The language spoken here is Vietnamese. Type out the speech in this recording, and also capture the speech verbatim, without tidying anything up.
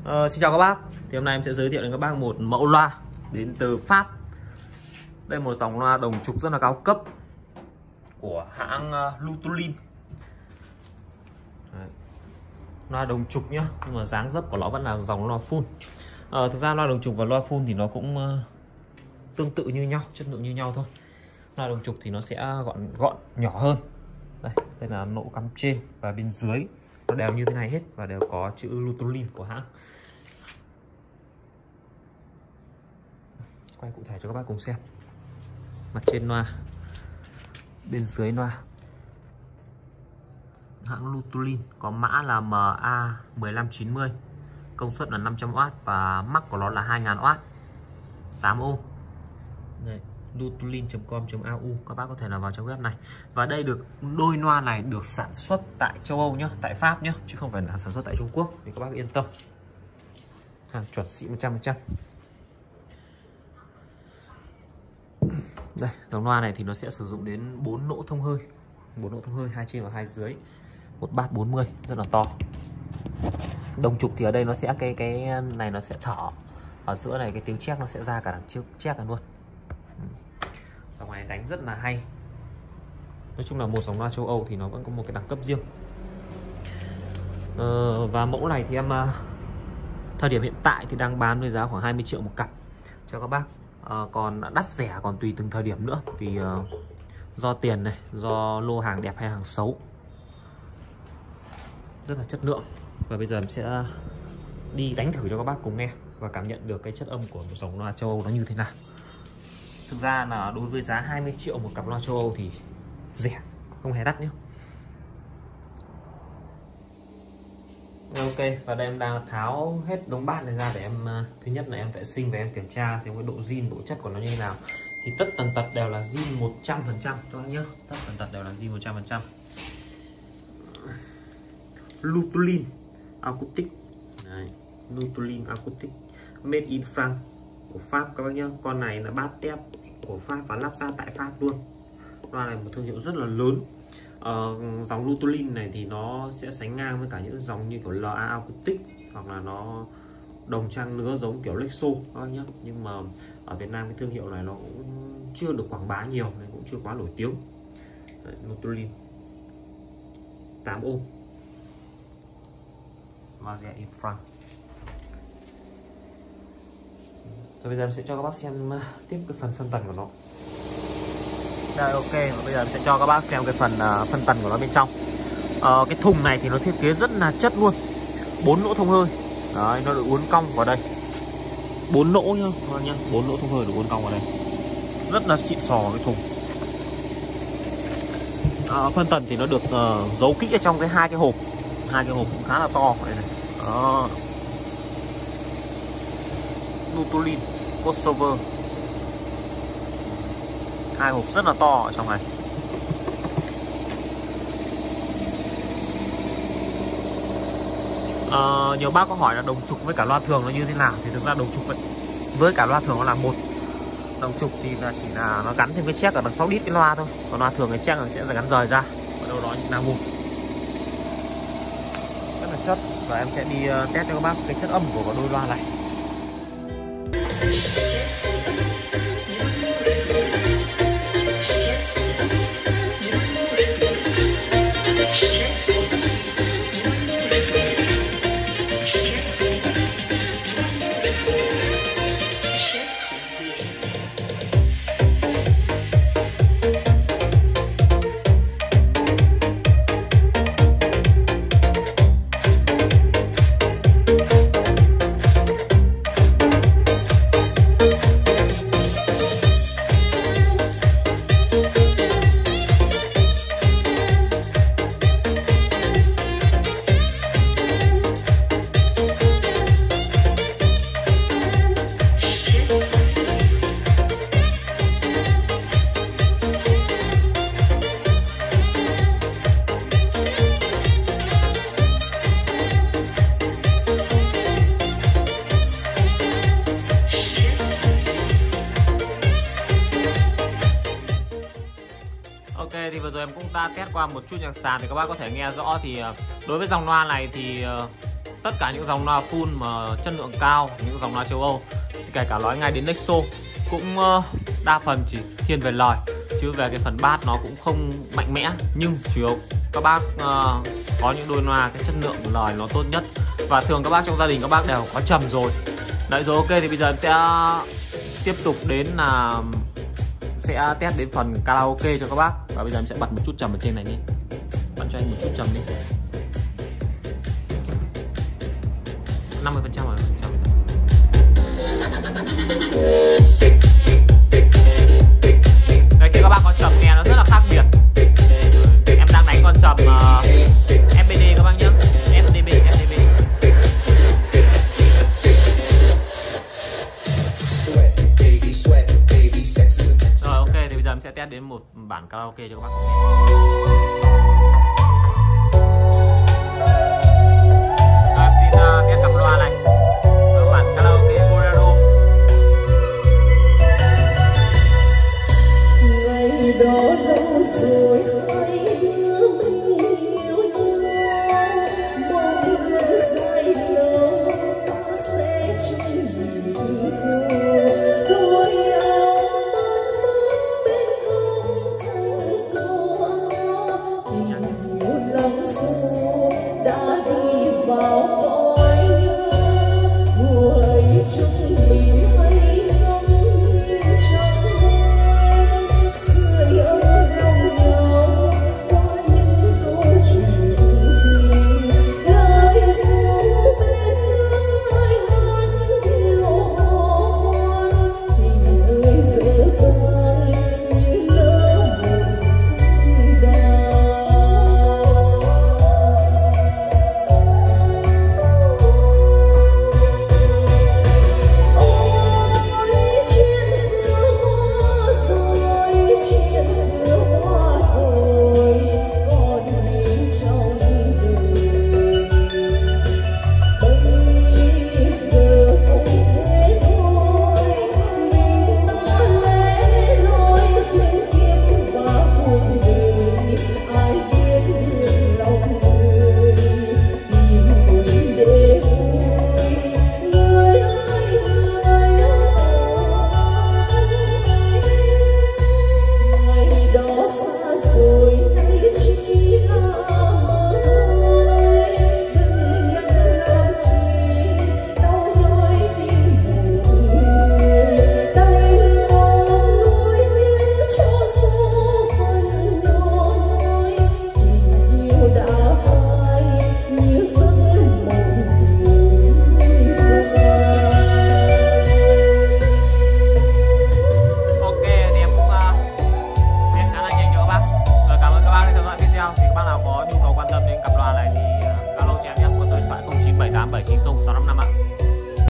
Ờ, xin chào các bác. Thì hôm nay em sẽ giới thiệu đến các bác một mẫu loa đến từ Pháp. Đây là một dòng loa đồng trục rất là cao cấp của hãng uh, Lutulin. Đấy. Loa đồng trục nhá, nhưng mà dáng dấp của nó vẫn là dòng loa full. Ờ, thực ra loa đồng trục và loa full thì nó cũng uh, tương tự như nhau, chất lượng như nhau thôi. Loa đồng trục thì nó sẽ gọn gọn nhỏ hơn. Đây, đây là nỗ cắm trên và bên dưới nó đều như thế này hết và đều có chữ Lutulin của hãng. Quay cụ thể cho các bác cùng xem. Mặt trên loa, bên dưới loa, hãng Lutulin, có mã là M A một năm chín mươi, công suất là năm trăm oát và mắc của nó là hai nghìn oát, tám ohm. Đây, lutulin chấm com chấm a u, các bác có thể là vào trang web này. Và đây được đôi loa này được sản xuất tại châu Âu nhá, tại Pháp nhá, chứ không phải là sản xuất tại Trung Quốc, thì các bác yên tâm. Hàng chuẩn xịn một trăm phần trăm. Đây, dòng loa này thì nó sẽ sử dụng đến bốn nỗ thông hơi, bốn nỗ thông hơi, hai trên và hai dưới, một bát bốn mươi, rất là to. Đồng trục thì ở đây nó sẽ cái cái này nó sẽ thở ở giữa này, cái tiếng chép nó sẽ ra cả đằng trước chép cả luôn. Dòng này đánh rất là hay. Nói chung là một dòng loa châu Âu thì nó vẫn có một cái đẳng cấp riêng. Ờ, và mẫu này thì em thời điểm hiện tại thì đang bán với giá khoảng hai mươi triệu một cặp cho các bác. À, còn đắt rẻ còn tùy từng thời điểm nữa, vì uh, do tiền này, do lô hàng đẹp hay hàng xấu, rất là chất lượng. Và bây giờ em sẽ đi đánh thử cho các bác cùng nghe và cảm nhận được cái chất âm của một dòng loa châu Âu nó như thế nào. Thực ra là đối với giá hai mươi triệu một cặp loa châu Âu thì rẻ, không hề đắt nhé. Ok, và đây em đang tháo hết đống bát này ra để em, thứ nhất là em vệ sinh và em kiểm tra xem cái độ zin, độ chất của nó như thế nào. Thì tất tần tật đều là zin một trăm phần trăm các bác nhé, tất tần tật đều là zin một trăm phần trăm. Lutulin Acoustic. Đấy, Lutulin Acoustic made in France của Pháp các bác nhé. Con này là bát tép của Pháp và lắp ráp tại Pháp luôn. Loa này một thương hiệu rất là lớn. Ờ, dòng Lutulin này thì nó sẽ sánh ngang với cả những dòng như kiểu lờ a Acoustic, hoặc là nó đồng trang lứa giống kiểu Lexo các bác nhé. Nhưng mà ở Việt Nam cái thương hiệu này nó cũng chưa được quảng bá nhiều nên cũng chưa quá nổi tiếng. Đấy, Lutulin tám ohm, Made in France. Rồi bây giờ em sẽ cho các bác xem tiếp cái phần phân tần của nó. Đây, ok, và bây giờ em sẽ cho các bác xem cái phần uh, phân tần của nó bên trong. uh, Cái thùng này thì nó thiết kế rất là chất luôn, bốn lỗ thông hơi. Đấy, nó được uốn cong vào đây, bốn lỗ nhá các bác nhá, bốn lỗ thông hơi được uốn cong vào đây, rất là xịn sò cái thùng. uh, Phân tần thì nó được uh, giấu kỹ ở trong cái hai cái hộp, hai cái hộp cũng khá là to đây này. Đó, Lutulin Kosovo, hai hộp rất là to ở trong này. À, nhiều bác có hỏi là đồng trục với cả loa thường nó như thế nào, thì thực ra đồng trục với, với cả loa thường nó là một. Đồng trục thì là chỉ là nó gắn thêm cái check ở đằng sau đít cái loa thôi, còn loa thường cái check nó sẽ gắn rời ra ở đâu đó là một. Rất là chất, và em sẽ đi test cho các bác cái chất âm của đôi loa này. thì vừa rồi em cũng đã test qua một chút nhạc sàn thì các bác có thể nghe rõ. Thì đối với dòng loa này thì tất cả những dòng loa full mà chất lượng cao, những dòng loa châu Âu, kể cả nói ngay đến Nexo cũng uh, đa phần chỉ thiên về lời, chứ về cái phần bass nó cũng không mạnh mẽ. Nhưng chủ yếu các bác uh, có những đôi loa cái chất lượng lời nó tốt nhất, và thường các bác trong gia đình các bác đều có trầm rồi. Đấy rồi, ok, thì bây giờ em sẽ tiếp tục đến là sẽ test đến phần karaoke cho các bác. Và bây giờ em sẽ bật một chút trầm ở trên này đi, bật cho anh một chút trầm đi, năm mươi phần trăm rồi. Đây, khi các bác có trầm nghe nó rất là khác biệt. Em đang đánh con trầm uh, ép pê đê các bác nhé, ép đê bê, ép đê bê. Rồi, ok, thì bây giờ em sẽ test đến một bản karaoke cho các bác nghe. Em xin uh, test cặp loa này, bản karaoke Bolero. Ngày đó lâu rồi hai đứa mình yêu nhau, mong ước dài lâu ta sẽ chung nhau. Tôi áo mong mong bên không thành có, tình yêu lắm sâu đã đi vào cõi nhớ. Người chung mình hay ngắm nhìn trong đêm, sưởi ấm lòng nhau qua những câu chuyện tình. Lời ru bên nắng ai hát điệu hò, tình ơi dở dang như nở một đào. Ôi chuyện xưa qua rồi, chuyện xưa qua rồi, còn mình trong đời. Bây giờ không thế thôi, mình ta lẻ loi duyên kiếp và cuộc đời. Ai biết được lòng người, tìm buồn để vui. Người ơi, người ơi, ngày đó xa rồi nay chỉ là mơ thôi. Đừng nhắc làm chi đau nhói tim người, tay lòng nuối tiếc cho số phận nhỏ nhoi. Tình yêu đã phai như giấc mộng đêm dài. Ok, thì em cũng uh, biết khá là nhanh cho các bác. Rồi, cảm ơn các bác đã theo dõi video. Thì các bác nào có nhu cầu quan tâm đến cặp loa này thì uh, alo cho em nhé, có số điện thoại không chín bảy tám bảy chín không sáu năm năm ạ.